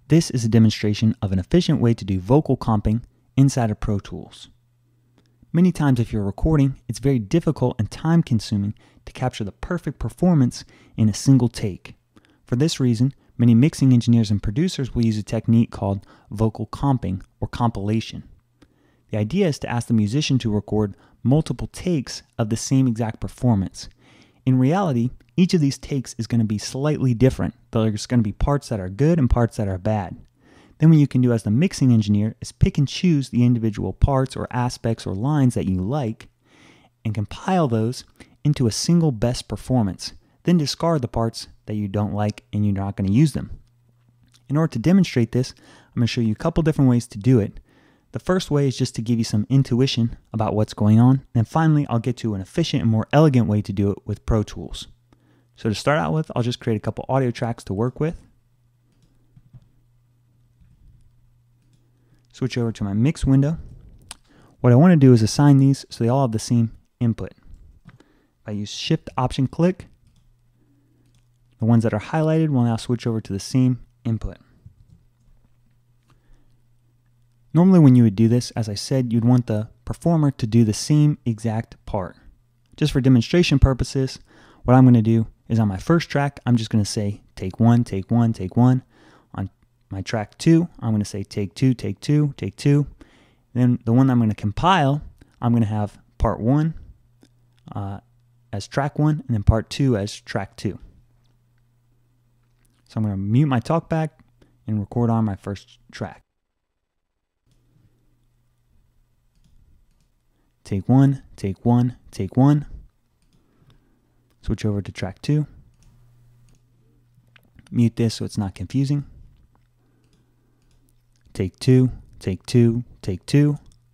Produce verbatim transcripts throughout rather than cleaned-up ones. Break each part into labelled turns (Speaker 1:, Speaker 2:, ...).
Speaker 1: This is a demonstration of an efficient way to do vocal comping inside of Pro Tools. Many times if you're recording, it's very difficult and time-consuming to capture the perfect performance in a single take. For this reason, many mixing engineers and producers will use a technique called vocal comping or compilation. The idea is to ask the musician to record multiple takes of the same exact performance. In reality, each of these takes is going to be slightly different. There's going to be parts that are good and parts that are bad. Then what you can do as the mixing engineer is pick and choose the individual parts or aspects or lines that you like and compile those into a single best performance. Then discard the parts that you don't like and you're not going to use them. In order to demonstrate this, I'm going to show you a couple different ways to do it. The first way is just to give you some intuition about what's going on. And finally, I'll get to an efficient and more elegant way to do it with Pro Tools. So to start out with, I'll just create a couple audio tracks to work with. Switch over to my mix window. What I want to do is assign these so they all have the same input. If I use Shift Option Click, the ones that are highlighted will now switch over to the same input. Normally when you would do this, as I said, you'd want the performer to do the same exact part. Just for demonstration purposes, what I'm going to do is on my first track, I'm just going to say take one, take one, take one. On my track two, I'm going to say take two, take two, take two. Then the one I'm going to compile, I'm going to have part one uh, as track one, and then part two as track two. So I'm going to mute my talkback and record on my first track. Take one, take one, take one. Switch over to track two. Mute this so it's not confusing. Take two, take two, take two.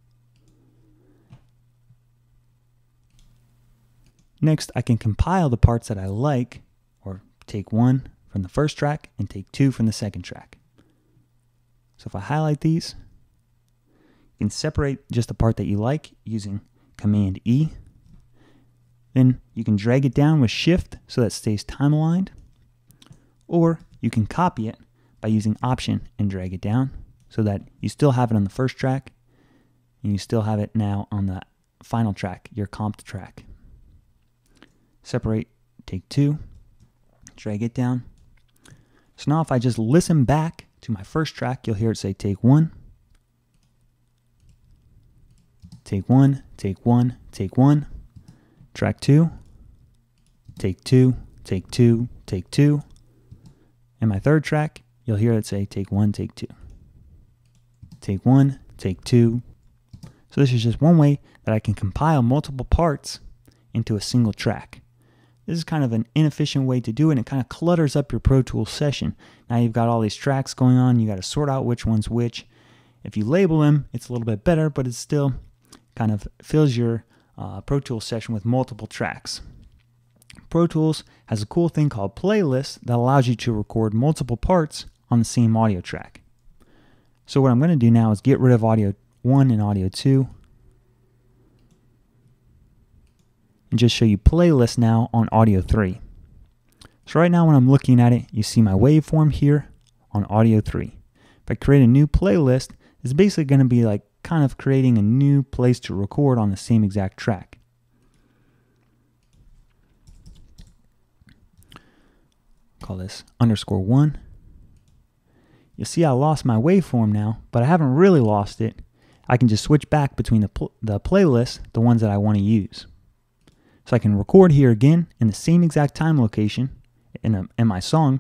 Speaker 1: Next, I can compile the parts that I like, or take one from the first track and take two from the second track. So if I highlight these, you can separate just the part that you like using Command E. Then you can drag it down with Shift so that it stays time aligned. Or you can copy it by using Option and drag it down so that you still have it on the first track and you still have it now on the final track, your comped track. Separate, take two, drag it down. So now if I just listen back to my first track, you'll hear it say take one, take one, take one, take one, track two, take two, take two, take two, and my third track, you'll hear it say take one, take two, take one, take two. So this is just one way that I can compile multiple parts into a single track. This is kind of an inefficient way to do it, and it kind of clutters up your Pro Tools session. Now you've got all these tracks going on, you got to sort out which one's which. If you label them, it's a little bit better, but it still kind of fills your uh, Pro Tools session with multiple tracks. Pro Tools has a cool thing called playlists that allows you to record multiple parts on the same audio track. So what I'm going to do now is get rid of audio one and audio two, and just show you playlists now on audio three. So right now when I'm looking at it, you see my waveform here on audio three. If I create a new playlist, it's basically going to be like kind of creating a new place to record on the same exact track. Call this underscore one. You'll see I lost my waveform now, but I haven't really lost it. I can just switch back between the, pl the playlists, the ones that I want to use. So I can record here again in the same exact time location in, a, in my song.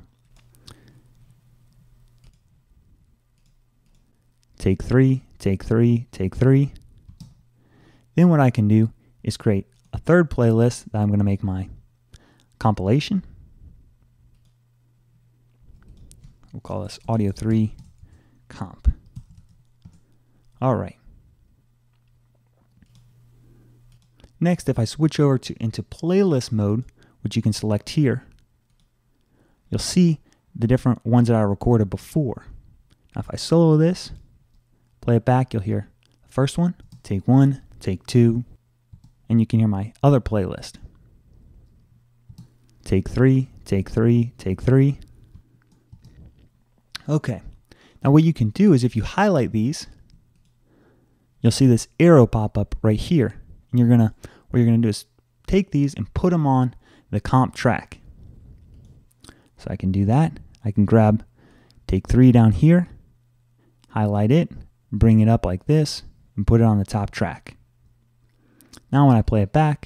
Speaker 1: Take three, take three, take three. Then what I can do is create a third playlist that I'm going to make my compilation. We'll call this audio three comp. All right. Next, if I switch over to into playlist mode, which you can select here, you'll see the different ones that I recorded before. Now if I solo this, play it back, you'll hear the first one, take one, take two, and you can hear my other playlist. Take three, take three, take three. Okay, Now what you can do is if you highlight these, you'll see this arrow pop up right here. And you're gonna, what you're gonna do is take these and put them on the comp track. So I can do that. I can grab, take three down here, highlight it, bring it up like this, and put it on the top track. Now when I play it back,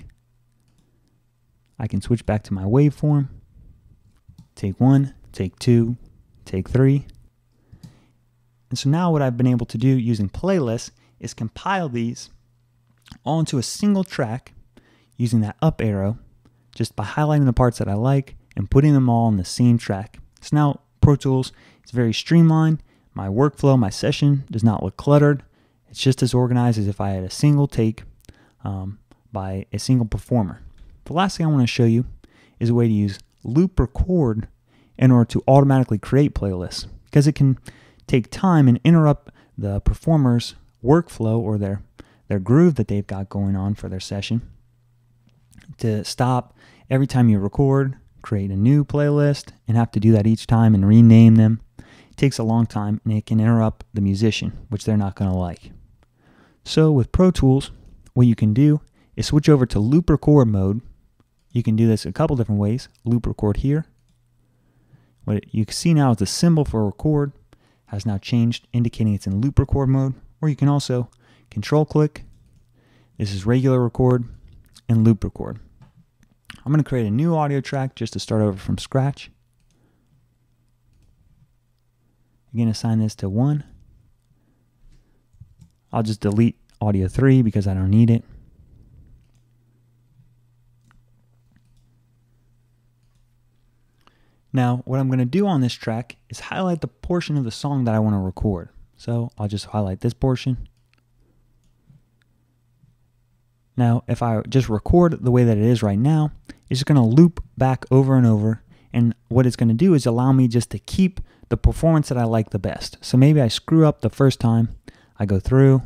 Speaker 1: I can switch back to my waveform, take one, take two, take three. And so now what I've been able to do using playlists is compile these all into a single track using that up arrow, just by highlighting the parts that I like and putting them all on the same track. So now Pro Tools is very streamlined. My workflow, my session does not look cluttered. It's just as organized as if I had a single take um, by a single performer. The last thing I want to show you is a way to use loop record in order to automatically create playlists, because it can take time and interrupt the performer's workflow or their, their groove that they've got going on for their session to stop every time you record, create a new playlist, and have to do that each time and rename them. It takes a long time and it can interrupt the musician, which they're not going to like. So with Pro Tools, what you can do is switch over to loop record mode. You can do this a couple different ways. Loop record here. What you can see now is the symbol for record has now changed, indicating it's in loop record mode. Or you can also control click. This is regular record and loop record. I'm going to create a new audio track just to start over from scratch. Again, assign this to one. I'll just delete audio three because I don't need it. Now, what I'm going to do on this track is highlight the portion of the song that I want to record. So I'll just highlight this portion. Now, if I just record the way that it is right now, it's just going to loop back over and over. And what it's going to do is allow me just to keep the performance that I like the best. So maybe I screw up the first time. I go through.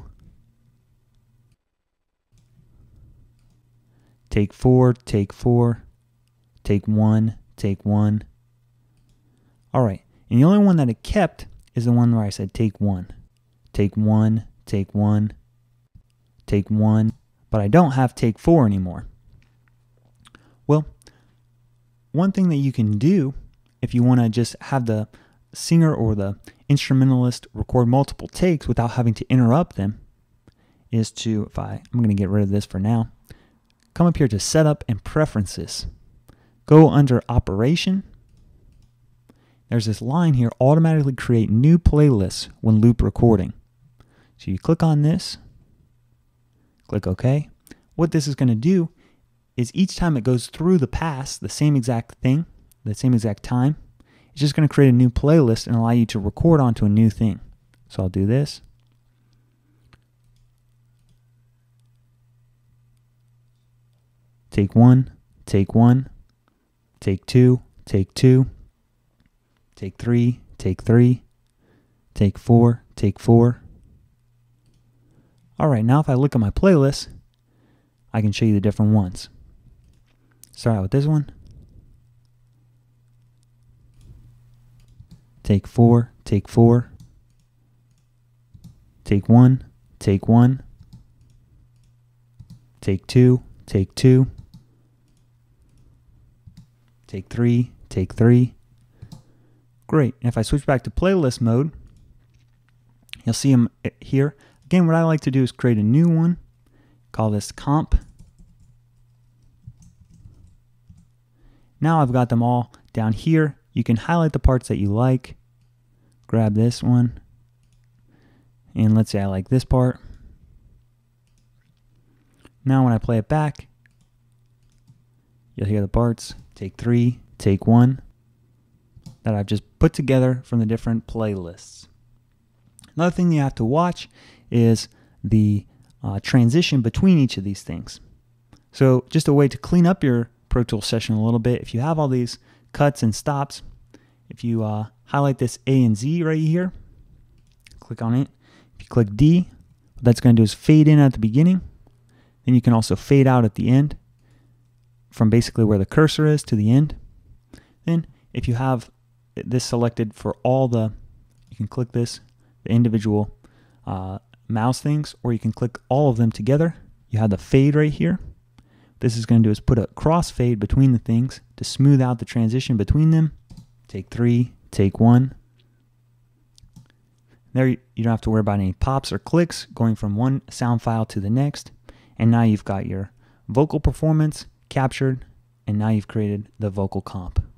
Speaker 1: Take four, take four, take one, take one. All right, and the only one that it kept is the one where I said take one. Take one, take one, take one, but I don't have take four anymore. Well, one thing that you can do if you want to just have the singer or the instrumentalist record multiple takes without having to interrupt them is to, if I, I'm going to get rid of this for now, come up here to Setup and Preferences. Go under Operation. There's this line here, automatically create new playlists when loop recording. So you click on this, click OK. What this is going to do is each time it goes through the pass, the same exact thing, the same exact time, it's just going to create a new playlist and allow you to record onto a new thing. So I'll do this. Take one, take one, take two, take two, take three, take three, take four, take four. All right, now if I look at my playlist, I can show you the different ones. Start out with this one. Take four, take four, take one, take one, take two, take two, take three, take three. Great. And if I switch back to playlist mode, you'll see them here. Again, what I like to do is create a new one. Call this comp. Now I've got them all down here. You can highlight the parts that you like. Grab this one. And let's say I like this part. Now when I play it back, you'll hear the parts. Take three, take one, that I've just put together from the different playlists. Another thing you have to watch is the uh, transition between each of these things. So just a way to clean up your Pro Tools session a little bit, if you have all these cuts and stops, if you uh, highlight this A and Z right here, click on it. If you click D, what that's going to do is fade in at the beginning. Then you can also fade out at the end from basically where the cursor is to the end. Then if you have this selected for all the, you can click this, the individual uh, mouse things, or you can click all of them together. You have the fade right here. This is going to do is put a crossfade between the things to smooth out the transition between them. Take three, take one. There you don't have to worry about any pops or clicks going from one sound file to the next. And now you've got your vocal performance captured, and now you've created the vocal comp.